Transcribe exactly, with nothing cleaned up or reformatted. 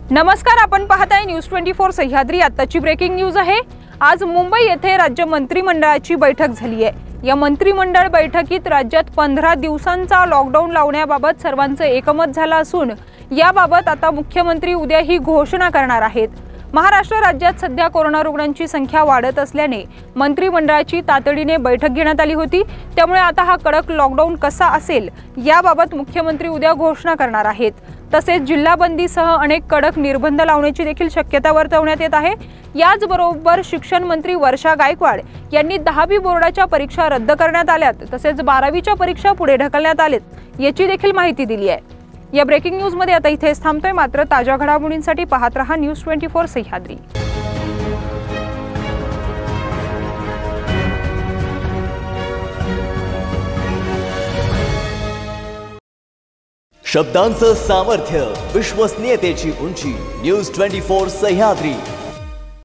नमस्कार, आपण पाहताय न्यूज ट्वेंटी फोर सह्याद्री। आताची ब्रेकिंग न्यूज आहे। आज मुंबई येथे राज्य मंत्रिमंडळाची बैठक झाली आहे। या मंत्रिमंडळ बैठकीत राज्यात पंधरा दिवसांचा लॉकडाऊन लावण्याबाबत सर्वांचं एकमत झालं असून याबाबत आता मुख्यमंत्री उद्या ही घोषणा करणार आहेत। महाराष्ट्र राज्यात सध्या कोरोना रुग्णांची संख्या वाढत असल्याने मंत्रिमंडळाची तातडीने बैठक घेण्यात आली होती। त्यामुळे आता हा कडक लॉकडाऊन कसा असेल याबाबत मुख्यमंत्री उद्या घोषणा करणार आहेत। तसेच जिल्हाबंदीसह अनेक कडक निर्बंध लावण्याची देखील शक्यता वर्तवण्यात येत आहे। याचबरोबर शिक्षण मंत्री वर्षा गायकवाड यांनी दहावी बोर्डाच्या परीक्षा रद्द करण्यात आल्यात, तसेच बारावीच्या परीक्षा पुढे ढकलण्यात आल्यात याची देखील माहिती दिली आहे। या ब्रेकिंग न्यूज मध्ये आता इथेच थांबतोय, मात्र ताज्या घडामोडींसाठी पाहत रहा न्यूज ट्वेंटी फोर सह्याद्री। शब्दांचं सामर्थ्य, विश्वसनीयतेची उंची, न्यूज ट्वेंटी फोर सह्याद्री।